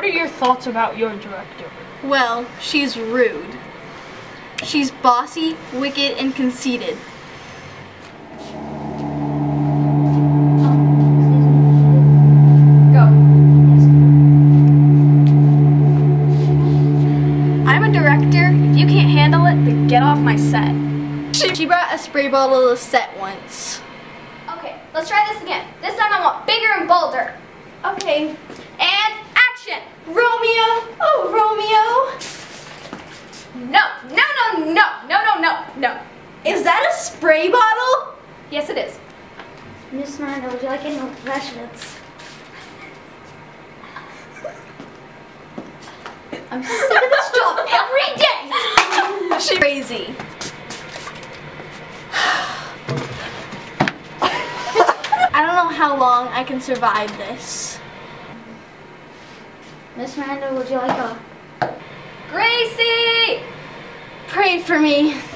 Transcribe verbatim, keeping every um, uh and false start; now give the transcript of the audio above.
What are your thoughts about your director? Well, she's rude. She's bossy, wicked, and conceited. Go. I'm a director. If you can't handle it, then get off my set. She brought a spray bottle to the set once. Okay, let's try this again. This time I want bigger and bolder. Okay, and action! Romeo! Oh, Romeo! No, no, no, no, no, no, no, no. Is that a spray bottle? Yes, it is. Miss Miranda, would you like any refreshments? I'm sick of this job every day. She's crazy. I don't know how long I can survive this. Miss Miranda, would you like a... Gracie! Pray for me.